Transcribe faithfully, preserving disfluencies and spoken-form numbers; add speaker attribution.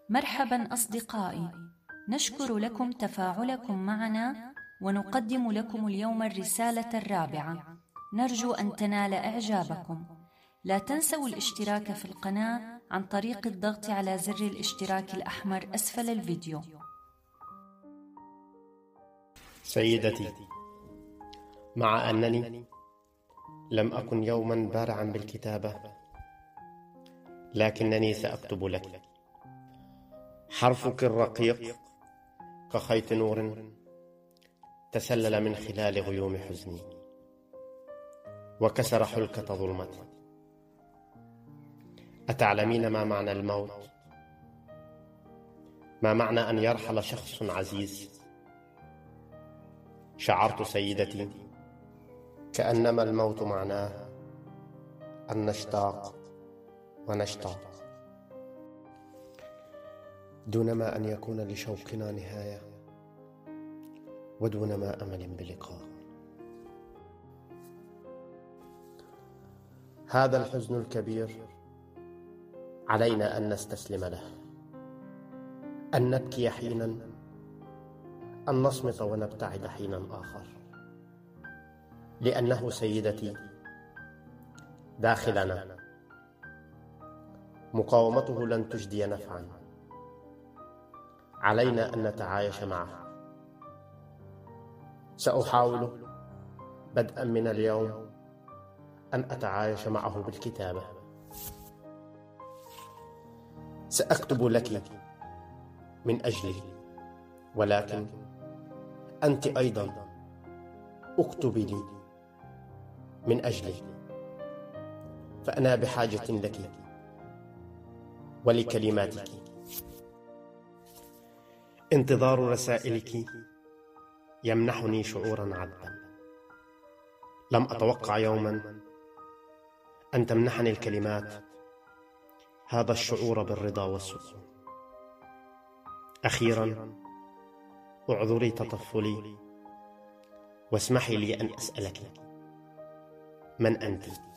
Speaker 1: مرحبا أصدقائي، نشكر لكم تفاعلكم معنا ونقدم لكم اليوم الرسالة الرابعة، نرجو أن تنال إعجابكم. لا تنسوا الاشتراك في القناة عن طريق الضغط على زر الاشتراك الأحمر أسفل الفيديو.
Speaker 2: سيدتي، مع أنني لم أكن يوما بارعا بالكتابة، لكنني سأكتب لك. حرفك الرقيق كخيط نور تسلل من خلال غيوم حزني وكسر حلكة ظلمتي. أتعلمين ما معنى الموت؟ ما معنى أن يرحل شخص عزيز؟ شعرت سيدتي كأنما الموت معناه أن نشتاق ونشتاق دونما أن يكون لشوقنا نهاية، ودونما أمل بلقاء. هذا الحزن الكبير علينا أن نستسلم له، أن نبكي حينا، أن نصمت ونبتعد حينا آخر، لأنه سيدتي داخلنا مقاومته لن تجدي نفعا. علينا أن نتعايش معه. سأحاول بدءا من اليوم أن أتعايش معه بالكتابة. سأكتب لك من أجلي، ولكن أنت أيضا اكتبي لي من أجلي، فأنا بحاجة لك ولكلماتك. انتظار رسائلك يمنحني شعورا عذبا. لم أتوقع يوما أن تمنحني الكلمات هذا الشعور بالرضا والسكون. أخيرا، اعذري تطفلي واسمحي لي أن أسألك: من أنت؟